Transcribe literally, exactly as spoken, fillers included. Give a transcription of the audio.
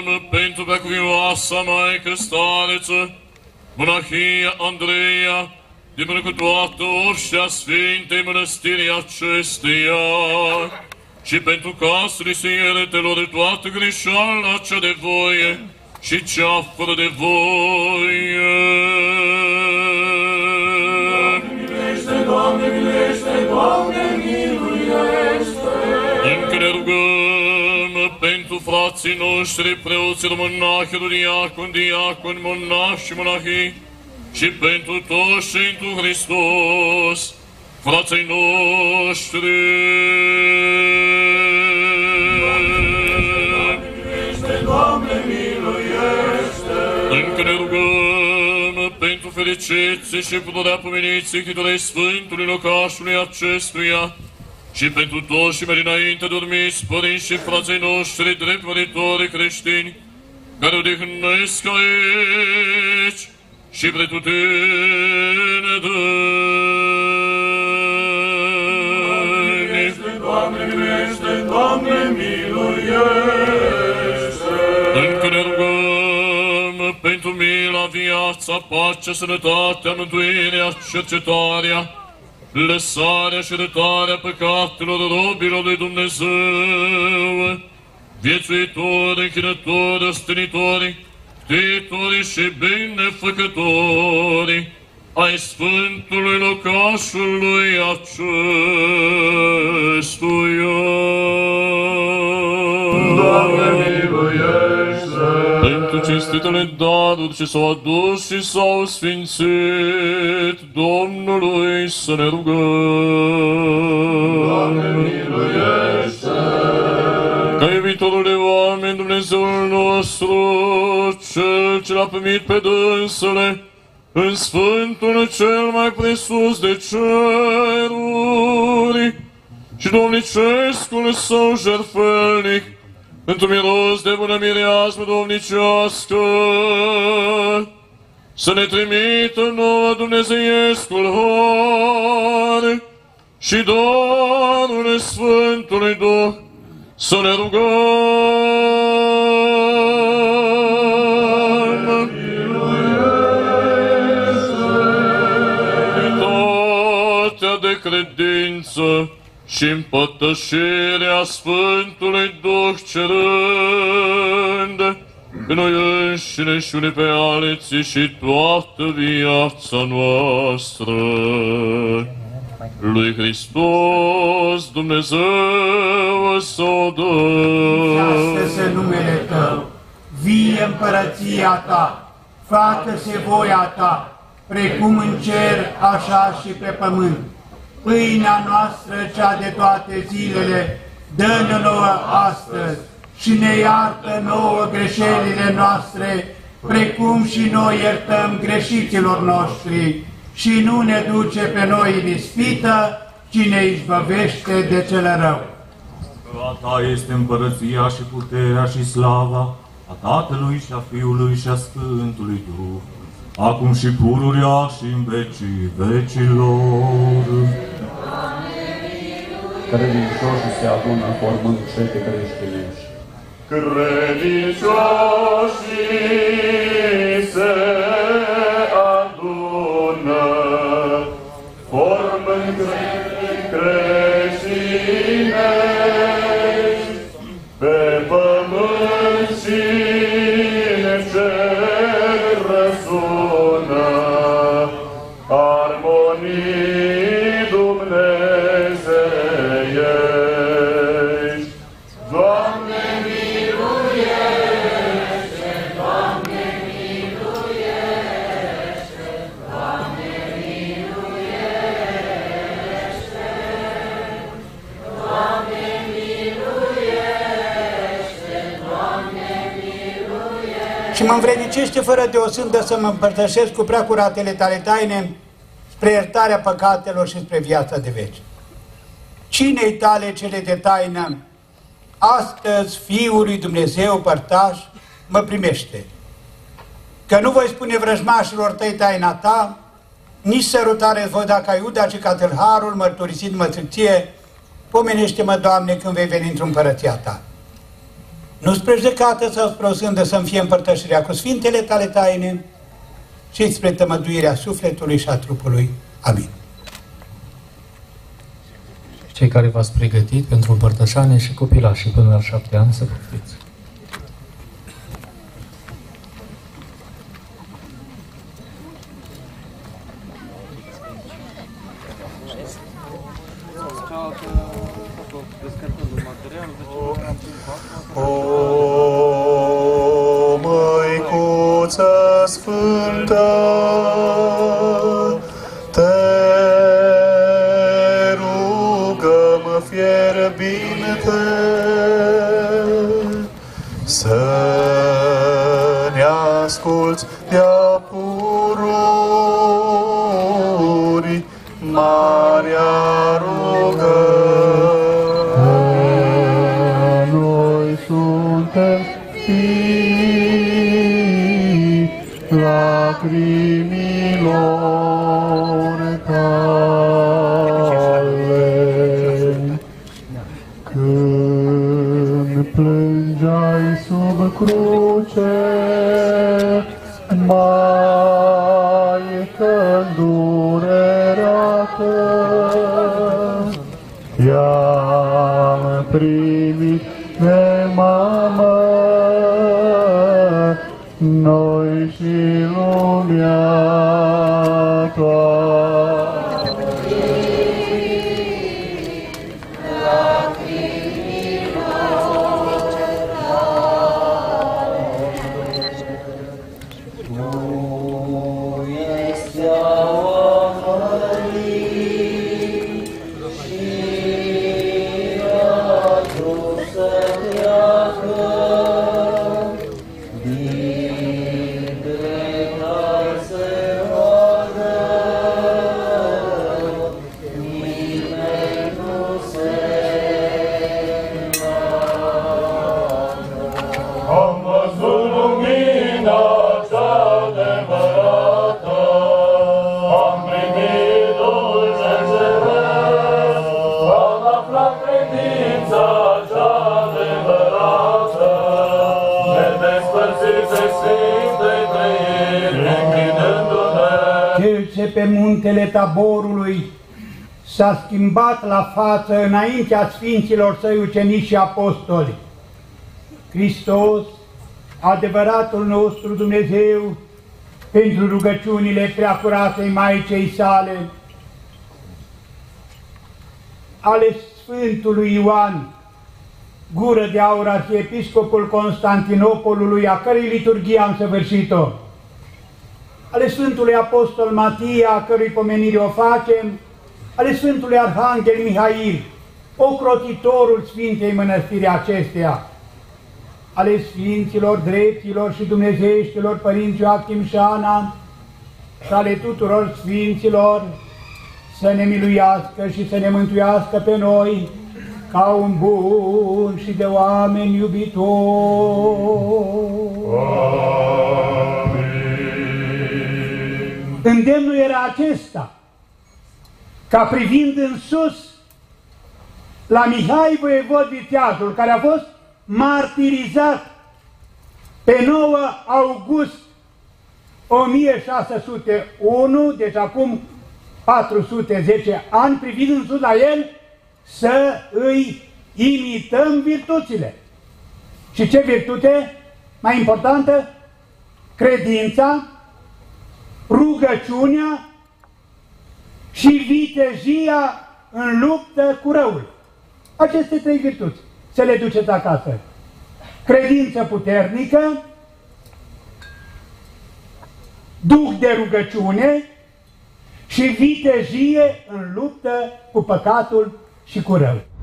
pentru preacuvioasa Maică Stareță, monahia Andreea, de până cu toată orșea Sfintei Mănăstirii acesteia, și pentru casele să iertelor toată greșeala cea de voie și cea fără de voie. Doamne miluiește, Doamne miluiește, Doamne miluiește! Încă ne rugăm pentru frații noștri, preoților, monahilor, diaconi, diaconi, monași și monahii, și pentru toți și întru Hristos, frații noștri. Doamne miluiește! Încă ne rugăm pentru fericiții și puterea pomeniții Chitului Sfântului locașului acestuia și pentru toți și mai dinainte dormiți părinți și frații noștri drept măritori creștini care odihnesc aici și pretutine dăni. Doamne miluiește, Doamne miluiește! Încă ne rugăm pentru mila, viața, pacea, sănătatea, mântuirea, cercetarea, lăsarea și rătarea păcatelor robilor lui Dumnezeu, viețuitori, închinători, ostenitori, ctitori și binefăcători ai Sfântului locașului acestuia. Doamne miluiește! Pentru cinstitele daruri ce s-au adus și s-au sfințit Domnului să ne rugăm. Doamne miluiește! Ca iubitorul de oameni, Dumnezeul nostru, Cel ce l-a primit pe dânsele în Sfântul cel mai presus de ceruri și domnicescul său jertfelnic, într-un miros de bună mireasmă domnicească, să ne trimită nouă dumnezeiescul har și darul Sfântului Duh, să ne rugăm. Unitatea de credință și împărtășirea Sfântului Duh cerând pe noi înșine și unii pe alții și toată viața noastră. Lui Hristos Dumnezeu să o dă. Iască-se numele Tău, vie împărăția Ta, facă-se voia Ta, precum în cer, așa și pe pământ. Pâinea noastră, cea de toate zilele, dă-ne nouă astăzi și ne iartă nouă greșelile noastre, precum și noi iertăm greșiților noștri. Și nu ne duce pe noi în ispită, ci ne izbăvește de cel rău. Că a Ta este împărăția și puterea și slava a Tatălui și a Fiului și a Sfântului Duh, acum și pururea și în vecii vecilor. Credincioșii se adună formând șete creștinești. Credincioșii se adună, formând creștinești, pe pământ și în cer răsună, armonii dumnezeiești. Doamne miluiește, Doamne miluiește, Doamne miluiește, Doamne miluiește, Doamne miluiește. Și mă învrednicește fără de o sândă să mă împărtășesc cu preacuratele Tale taine spre iertarea păcatelor și spre viața de veci. Cine-i Tale cele de taină? Astăzi Fiul lui Dumnezeu părtaș mă primește. Că nu voi spune vrăjmașilor Tăi taina Ta, nici sărutare voi da ca Iuda, ci ca tâlharul mărturisind mă ție, pomenește-mă, Doamne, când vei veni într-o împărăția Ta. nu spre judecată sau spre o sândă să-mi fie împărtășirea cu sfintele tale taine și spre tămăduirea sufletului și a trupului. Amin. Cei care v-ați pregătit pentru împărtășanie și copilașii până la șapte ani să poftiți. O Măicuță Sfântă, te rugăm fierbinte să ne asculți de-a pururi marea rugă. Noi suntem fii lacrimilor tale. Când plângeai sub cruce, Maică îndurerată, i-am primit de mamă, noi și lumea toată. Cel ce pe muntele Taborului s-a schimbat la față înaintea Sfinților Săi ucenici și apostoli. Hristos, adevăratul nostru Dumnezeu, pentru rugăciunile preacuratei Maicei sale, ale Sfântului Ioan, gură de aur, arhiepiscopul Constantinopolului, a cărei liturghie am săvârșit-o, ale Sfântului Apostol Matia, a cărui pomenire o facem, ale Sfântului Arhanghel Mihail, ocrotitorul Sfintei Mănăstiri acesteia, ale Sfinților, Dreptilor și Dumnezeieștilor Părinți Joachim și Ana, și ale tuturor Sfinților, să ne miluiască și să ne mântuiască pe noi, ca un bun și de oameni iubitori. Amin. Îndemnul era acesta, ca privind în sus la Mihai Voievod Viteazul, care a fost martirizat pe nouă august o mie șase sute unu, deci acum patru sute zece ani, privind în sus la el, să îi imităm virtuțile. Și ce virtute mai importantă? Credința, rugăciunea și vitejia în luptă cu răul. Aceste trei virtuți să le duceți acasă. Credință puternică, duh de rugăciune și vitejie în luptă cu păcatul și cu rău.